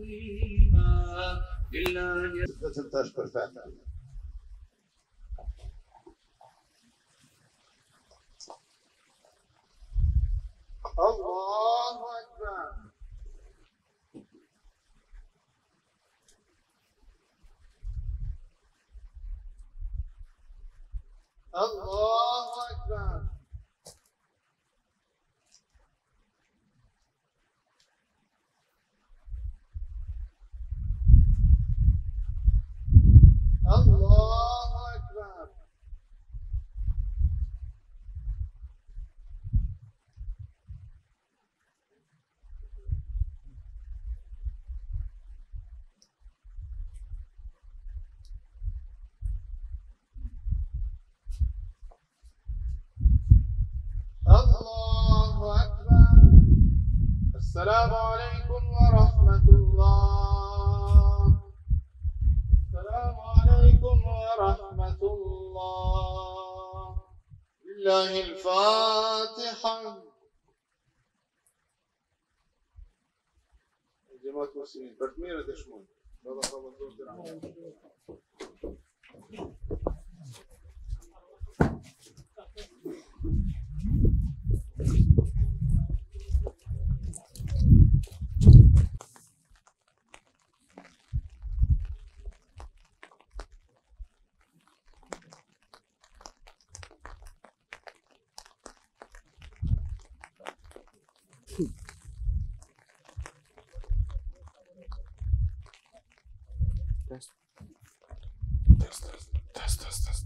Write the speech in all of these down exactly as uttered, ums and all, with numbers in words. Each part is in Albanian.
Vetëm tash për feta. Allahu Akbar. Allahu Akbar. Allahu Akbar. Allahu Akbar. Assalamu alaikum wa rahmatullah. Assalamu alaikum wa rahmatullah. Lillahi al-Fatiha. Jemaat muslimin, për të mirët e shmojnë. Allah ka vëndohë të rahmet. Test, test, test, test, test.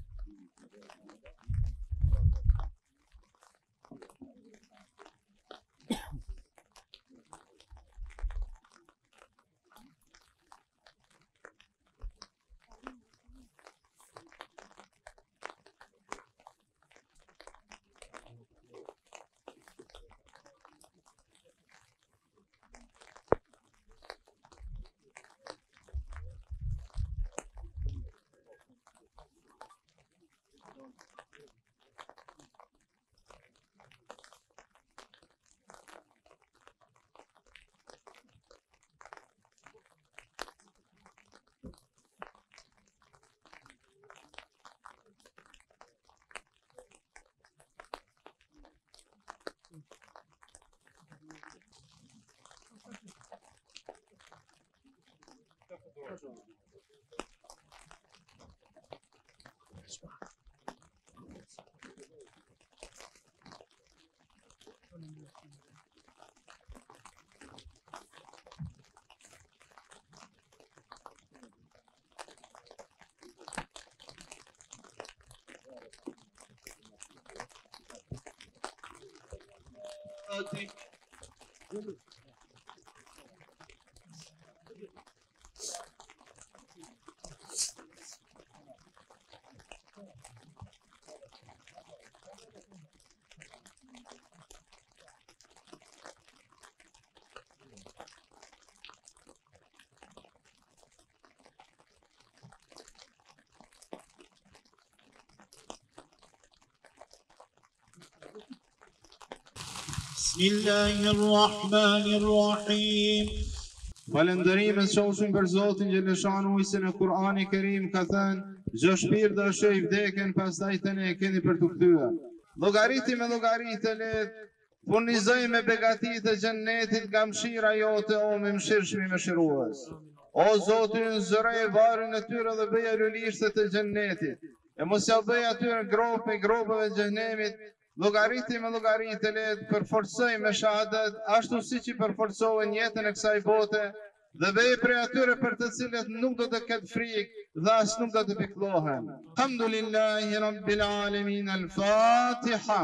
Bismillahirrahmanirrahim. Falënderimet qofshin për Zotin Gjeleshanu se në Kur'ani Kerim ka thënë: çdo shpirt dëshoj vdekjen, pastaj të ne keni për të kthyer. Llogariti me llogaritë lehtë, furnizoj me begatitë e xhennetit nga mëshira jote, o me mëshirshmi mëshirues. O Zoti, nxjerrë varrin e tyre dhe bëja lulishtet e xhennetit. E mos ja bëj atyre grop me gropave të xhenemit. Llogariti me llogaritë lehtë, përforcoj me shahadet, ashtu siç i përforcove jetën e kësaj bote, dhe bëj prej atyre për të cilët nuk do të ketë frikë dhe as nuk do të pikëllohen. Alhamdulillahi Rabbil Alamin. Al-Fatiha.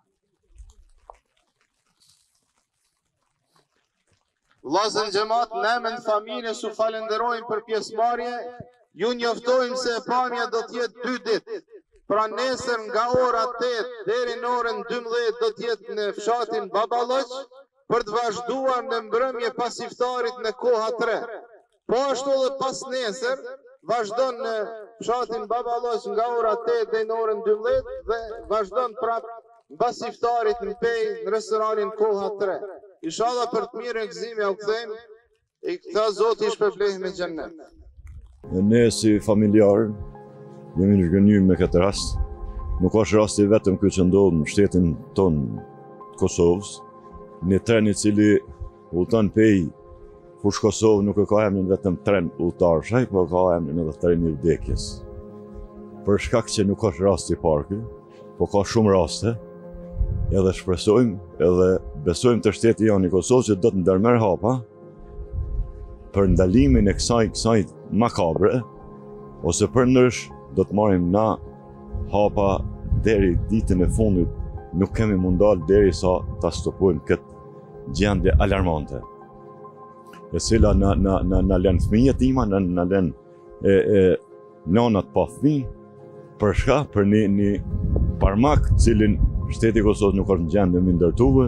Vllazën xhamat, ne me familjes u falenderojmë për pjesëmarrje. Ju njoftojmë se pamja do të jetë dy ditë. Pra nesër nga ora tetë deri në orën dymbëdhjetë do të jetë në fshatin Baballoq për të vazhduar në mbrëmje pas iftarit në koha tre. Po ashtu edhe pas nesër vazhdon në fshatin Baballoq nga ora tetë deri në orën dymbëdhjetë dhe vazhdon prapë pas iftarit në pej në restoranin koha tre. Inshallah për të mirë gëzimi u kthejmë. I këta Zoti i shpërblej me xhennet. Ne si familjar jemi zhgënjur me këtë rast. Nuk është rasti vetëm ky që ndodh në shtetin ton Kosovës. Një tren i cili udhton pej fush Kosovë nuk e ka emrin vetëm tren udhëtarësh, po ka emrin edhe treni i vdekjes. Për shkak që nuk është rasti i parë ky, po ka shumë raste. Edhe shpresojmë edhe besojmë të shteti janë i Kosovës që do të ndërmerr hapa për ndalimin e kësaj kësaj makabre, ose përndërsh do të marrim na hapa deri ditën e fundit, nuk kemi mundal deri sa ta stopojmë këtë gjendje alarmante. E cila na na na na lën fëmijët tima, na na lën e, e nënat pa fëmijë, për shka për një një parmak cilin shteti i Kosovës nuk është në gjendje me ndërtuve,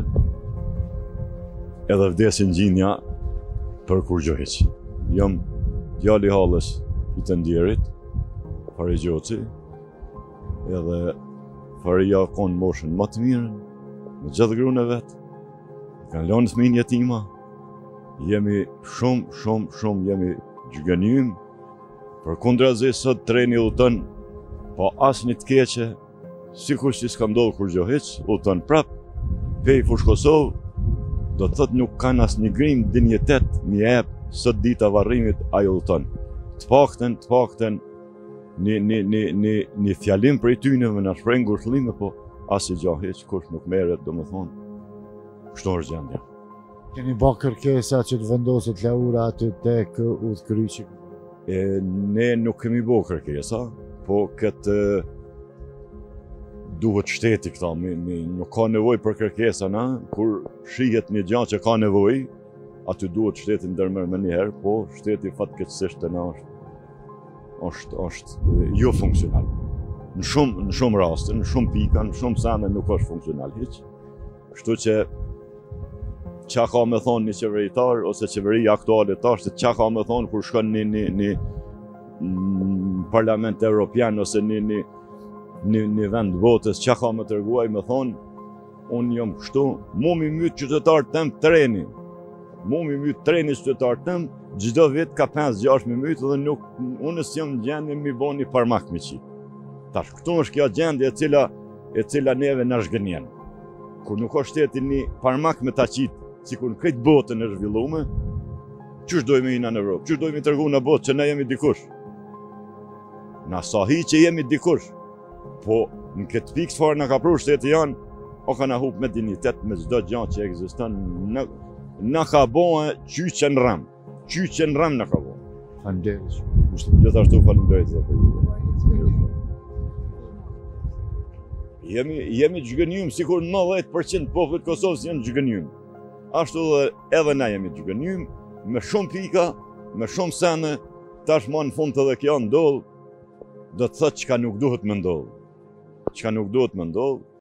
edhe vdesin gjinja për kur gjë hiç. Jam djali hallës i të ndjerit, fare gjoci, edhe fareja konë moshën më të mirën, me gjithë grunë e vetë, kanë lënë fëmijën jetima, jemi shumë, shumë, shumë jemi gjygënjym, për kundrazi sot treni udhton, pa asnjë të keqe, sikur që s'ka ndodhur kur gjë hiç, udhton prap, pej fush Kosovë, do të thotë nuk kanë asnjë grim dinjitet, një ep, sot dita varrimit ajo udhton. Të paktën, të paktën, një, një, një, një, një fjalim për i tyne me në shprejnë ngushëllime, po asnjë gjë hiç, kush nuk merret, domethënë, kështu është gjendja. Keni bë kërkesa që të vendoset laura aty tek udhkryqi? E, ne nuk kemi bë kërkesa, po këtë duhet shteti këta, mi, mi, nuk ka nevojë për kërkesa na, kur shihet një gjë që ka nevojë, aty duhet shteti ndërmerr më njëherë, po shteti fatkeqësisht të na është është është jo funksional. Në shumë në shumë raste, në shumë pika, në shumë sende nuk është funksional hiç. Kështu që çka ka me thonë një qeveritar ose qeveria aktuale tash, çka ka me thonë kur shkon në një një në Parlament Evropian ose në një një një vend botës, çka ka me treguaj me thonë, unë jam kështu, mu mi myt qytetar tëm treni. Mu mi myt treni qytetar tëm, çdo vit ka pesë gjashtë mi myt dhe nuk unë s'jam në gjendje mi bëni parmak me qi. Tash këtu është kjo gjendje e cila e cila neve na zhgënjen. Kur nuk ka shteti një parmak me ta qit, sikur në këtë botën e zhvilluar, çush dojmë ina në Evropë, çush dojmë tregu në botë që ne jemi dikush. Na sa hi që jemi dikush, po në këtë pikë çfarë na ka pru shteti janë, o kana hub me dignitet me çdo gjë që ekziston, në na ka bënë qyqe në rëm, qyqe në rëm na ka bënë. Faleminderit. Gjithashtu faleminderit zotëri. Jemi jemi zhgënjym sikur nëntëdhjetë përqind popullit Kosovës janë zhgënjym. Ashtu dhe edhe na jemi zhgënjym me shumë pika, me shumë sene, tashmë në fund edhe kjo ndodh, do të thotë çka nuk duhet më ndodh. Çka nuk duhet më ndodh,